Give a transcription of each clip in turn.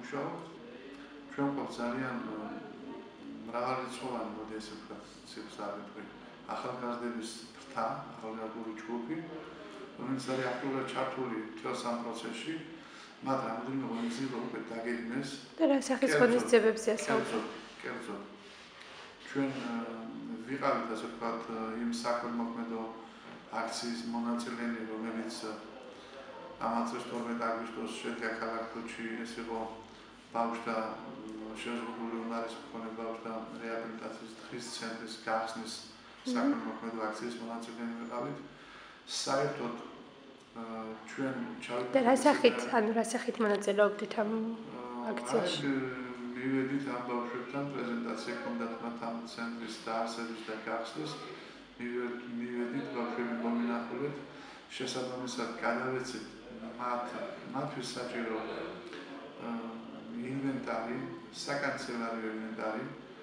ვიმუშაობთ. ჩვენ გვაქვს ძალიან მრავალრიცხოვანი, მოდი ესე ვთქვათ, ციფრსავეთყვი ახალგაზრდების ფრთა, ახალგაზრდული ჯგუფი, რომელიც არის აქტიურად ჩართული მთელ ამ პროცესში. მათ რამდენიმე ღონისძიება უკვე დაგეგმეს. და რა სახის ღონისძიებებზეა საუბარი? კერძოდ. ჩვენ ვიყავით ასე ვთქვათ იმ საქველმოქმედო აქციის მონაწილენი, რომელიც ამ წლის 12 აგვისტოს შედგა ქალაქ ქუთაისში, ეს იყო ბავშვთა შეზღუდული უნარის მქონე ბავშვთა რეაბილიტაციის დღის ცენტრის გახსნის საქველმოქმედო აქციის მონაწილენი ვიყავით. საერთოდ ჩვენ ჩავით და რა სახით მონაწილეობდით ამ აქციაში? მივედით ამ ბავშვებთან, პრეზენტაცია ჰქონდათ მათ ამ ცენტრის დაარსების და გახსნის. მივედით ბავშვები მომინახულეთ, შესაბამისად გადავეცით მათთვის საჭირო ინვენტარი, საკანცელარიო ინვენტარი,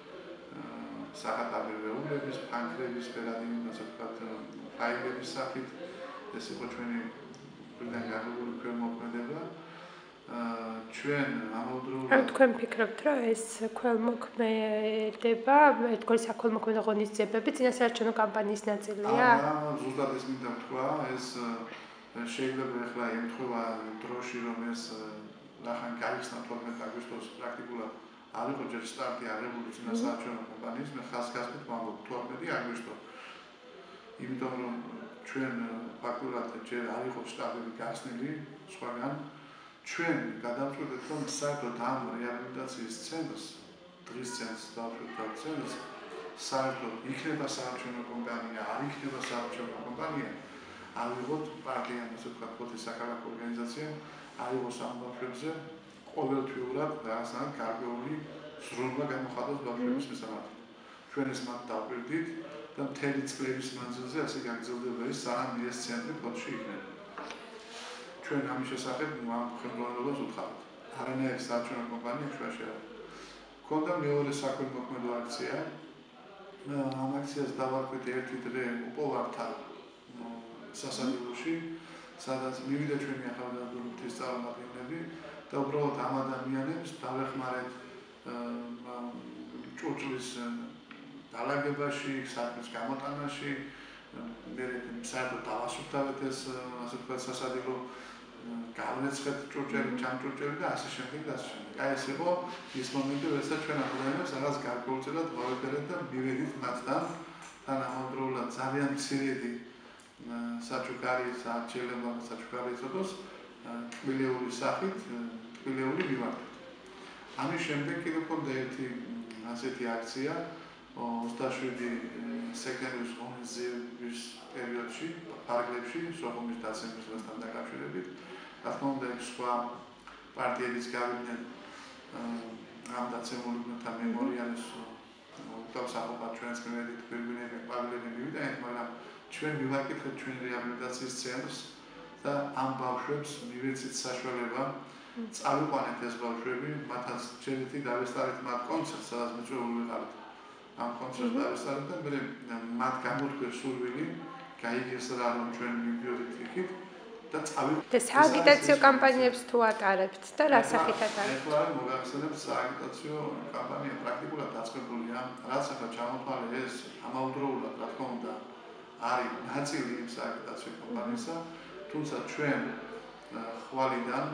საღატაბებეულების, ფანქრების, ბერადინი, ასე ვთქვათ, ფაილების სახით. ეს იყო ჩვენი მხრიდან გაღებული ქველმოქმედება. ჩვენ ამავდროულად ანუ თქვენ ფიქრობთ, რომ ეს ქველმოქმედება, ერთგვარი საქველმოქმედო ღონისძიებები წინასაარჩევნო კამპანიის ნაწილია? ზუსტად ეს მინდა ვთქვა, ეს შეიძლება ახლა ემთხვევა დროში, რომ ეს რახან გაიხსნა 12 აგვისტოს პრაქტიკულად არ იყო ჯერ სტარტი აღებული წინასაარჩევნო კამპანიის, მე ხაზგასმით ვამბობ 12 აგვისტო. იმიტომ რომ ჩვენ ფაქტურად ჯერ არ იყო შტაბები გახსნილი სხვაგან. ჩვენ გადავწყვეტეთ, რომ საერთოდ ამ რეაბილიტაციის ცენტრს, დღის ცენტრს დავშვებთ ცენტრს, საერთოდ იქნება საარჩევნო კომპანია, არ იქნება საარჩევნო კომპანია, ავიღოთ პარტიამ, ასე ვთქვათ, ხუთი საქალაქო ორგანიზაცია, აიღოს ამ ბავშვებზე ყოველთვიურად რაღაცნაირად გარკვეული ზრუნვა გამოხატოს ბავშვების მისამართი. ჩვენ ეს მათ დავპირდით და მთელი წლების მანძილზე ასე გაგრძელდება ის, სანამ ეს ცენტრი ფოთში იქნება. ჩვენ ამის შესახებ ამ ხელმძღვანელობას ვუთხარით. არანაირი საარჩევნო კომპანია ჩვენში არ არის. ქონდა მეორე საქველმოქმედო აქცია. ამ აქციას დავარქვით ერთი დღე უპოვართა სასადილოში, სადაც მივიდა ჩვენი ახალგაზრდული ფრთის წარმომადგენლები და უბრალოდ ამ ადამიანებს დავეხმარეთ ჭურჭლის დალაგებაში, საქმის გამოტანაში, საერთოდ დავასუფთავეთ ეს, ასე ვთქვათ, სასადილო, გავნეცხეთ ჭურჭელი, ჩამჭურჭელი და ასე შემდეგ და ასე შემდეგ. აი ეს იყო ის მომენტი, როდესაც ჩვენ ადამიანებს რაღაც გარკვეულწილად ვავეფერეთ და მივედით მათთან, თან ამავდროულად ძალიან მცირედი საჩუქარი, საჩელება, საჩუქარი იწოდოს, ტკბილეული სახით, ტკბილეული მიმართვით. ამის შემდეგ კიდევ ჰქონდა ერთი ასეთი აქცია 27 სექტემბრის ღონისძიების პერიოდში, ფარგლებში, სოხუმის დაცემის დღესთან დაკავშირებით. რა თქმა უნდა, სხვა პარტიებიც გავიდნენ ამ დაცემულებთა მემორიალის თავსახობად ჩვენს მივედით გვირგვინები, ყვავილები მივიდანით, მაგრამ ჩვენ მივაკითხეთ ჩვენ რეაბილიტაციის ცენტრს და ამ ბავშვებს მივეცით საშუალება წავიყვანეთ ეს ბავშვები, მათაც ჯერითი დავესწარეთ მათ კონცერტს, სადაც მიწვეული ვიყავით. ამ კონცერტს დავესწარეთ და მე მათ გამოთქვეს სურვილი, გაიგეს რა რომ ჩვენ მივიდოდით იქით და წავიყვანეთ. და სააგიტაციო კამპანიებს თუ ატარებთ და რა სახით ატარებთ? ახლა მოგახსენებთ სააგიტაციო კამპანია პრაქტიკულად დაწყებულია, რაც ახლა ჩამოთვალე ეს ამავდროულად, რა თქმა უნდა, არის ნაწილი იმ სააგიტაციო კამპანიისა, თუმცა ჩვენ ხვალიდან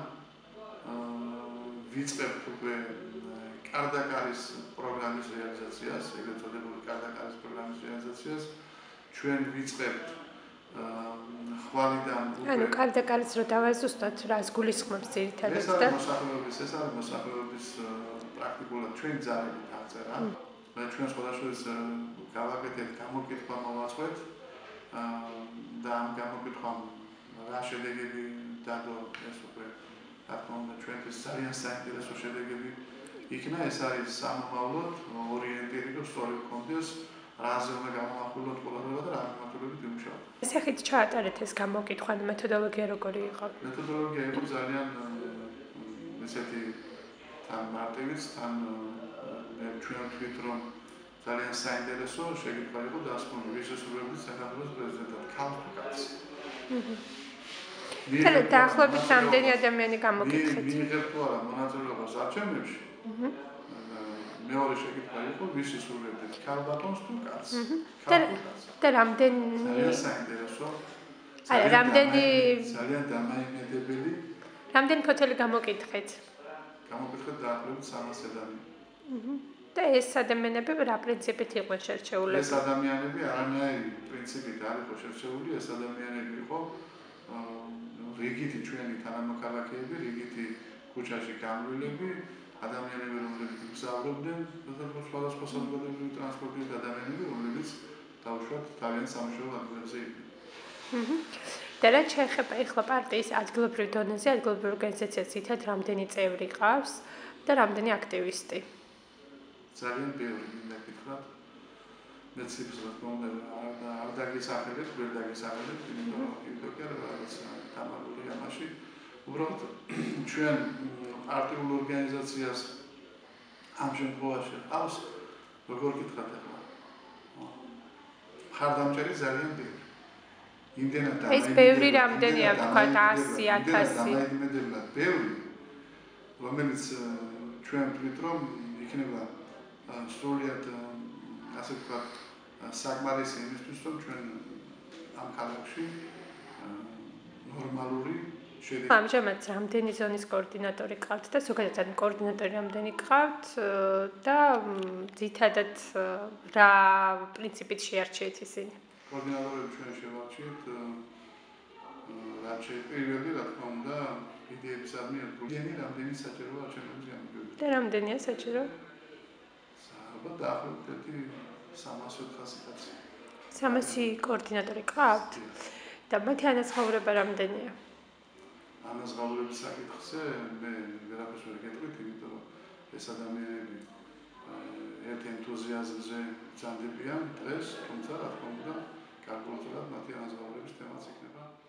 ვიწყებთ უკვე კარდაკარის პროგრამის რეალიზაციას, ეგრეთ წოდებული კარდაკარის პროგრამის რეალიზაციას. ჩვენ ვიწყებთ ხვალიდან უკვე ანუ კარდაკარის რო დავაზუსტოთ, რას გულისხმობს ძირითადად და ეს არის მოსახლეობის პრაქტიკულად ჩვენ ძალებით აღწერა. ჩვენ სხვადასხვა გავაკეთეთ გამოკითხვა მოვაწყოთ და ამ გამოკითხვამ რა შედეგები დადო ეს უკვე რა თქმა უნდა ჩვენთვის ძალიან საინტერესო შედეგები იქნა. ეს არის სამომავლოდ ორიენტირი რომ სწორი გქონდეს რაზე უნდა გამოვახვილოთ ყოლადღება და რა მიმართულებით ვიმუშაოთ. სახით ჩაატარეთ ეს გამოკითხვა, მეთოდოლოგია როგორი იყო? მეთოდოლოგია იყო ძალიან ესეთი თან მარტივიც, თან ჩვენ ვთქვით რომ ძალიან საინტერესო შეკითხვა იყო დასკვნილი ვისესურვებით საქართველოს პრეზიდენტად ქალ თუ კაცი. დაახლოებით რამდენი ადამიანი გამოგითხეთ? მიიღებ თუ არა მონაწილეობას არჩევნებში? მეორე შეკითხვა იყო, ვისი სურვებით, ქალბატონს თუ კაცს? და რამდენი ძალიან საინტერესო. ძალიან დამაიმედებელი. რამდენი ფოთელი გამოგითხეთ? გამოგიხეთ დაახლოებით 300 ადამიანი. და ეს ადამიანები რა პრინციპით იყვნენ შერჩეულები? ეს ადამიანები არანაირი პრინციპით არ იყო შერჩეული, ეს ადამიანები იყო რიგითი ჩვენი თანამოქალაქეები, რიგითი ქუჩაში გამრავლები, ადამიანები, რომლებიც გზავრობდნენ, სხვადასხვა საზოგადოებრივი ტრანსპორტით ადამიანები, რომლებიც დაუშვათ თავიანთ სამუშაო ადგილებზე იყვნენ. და რა შეეხება ახლა პარტიის ადგილობრივ დონეზე, ადგილობრივ ორგანიზაციას თითად რამდენი წევრი ყავს და რამდენი აქტივისტი? ძალიან ბევრი მინდა გითხრათ. მე ციფრს რა თქმა უნდა არ დაგისახელებ, ვერ დაგისახელებ, იმიტომ რომ რაღაც დამალული ამაში. უბრალოდ ჩვენ პარტიულ ორგანიზაციას ამ შემთხვევაში ყავს, როგორ გითხრათ ახლა. მხარდამჭერი ძალიან ბევრი. იმდენად ეს ბევრი რამდენია, ვთქვათ 100, 1000. დამაიმედებლად ბევრი, რომელიც ჩვენ ვთვლით, რომ იქნება სრულიად ასე ვთქვათ საკმარისი იმისთვის, რომ ჩვენ ამ ქალაქში ნორმალური შედეგი. ამჟამად რამდენი ზონის კოორდინატორი ყავთ და ზოგადად კოორდინატორი რამდენი ყავთ და ძირითადად რა პრინციპით შეარჩიეთ ისინი? კოორდინატორები ჩვენ შევარჩიეთ რაც პირველი რა თქმა უნდა იდეებისადმი ერთგულიანი რამდენი საჭირო არჩევნების გამარჯვება. და რამდენია საჭირო? ალბათ დაახლოებით 300-400 კაცი. 300 კოორდინატორი ყავთ? და მათი ანაზღაურება რამდენია? ანაზღაურების საკითხზე მე ვერაფერს ვერ გეტყვით, იმიტომ რომ ეს ადამიანები ერთ ენთუზიაზმზე ბრძანდებიან დღეს, თუმცა რა თქმა უნდა, გარკვეულწილად მათი ანაზღაურების თემაც იქნება